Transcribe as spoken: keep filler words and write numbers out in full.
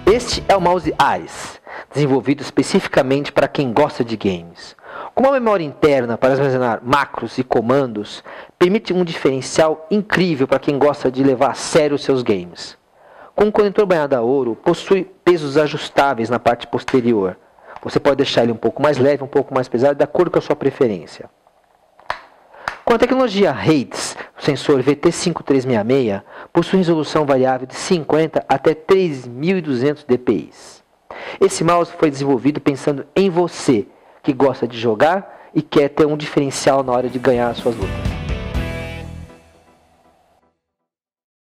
Este é o mouse Ares, desenvolvido especificamente para quem gosta de games. Com uma memória interna para armazenar macros e comandos, permite um diferencial incrível para quem gosta de levar a sério seus games. Com um conector banhado a ouro, possui pesos ajustáveis na parte posterior. Você pode deixar ele um pouco mais leve, um pouco mais pesado, de acordo com a sua preferência. Com a tecnologia Hades, o sensor V T cinco três seis seis possui resolução variável de cinquenta até três mil e duzentos dpi. Esse mouse foi desenvolvido pensando em você, que gosta de jogar e quer ter um diferencial na hora de ganhar as suas lutas.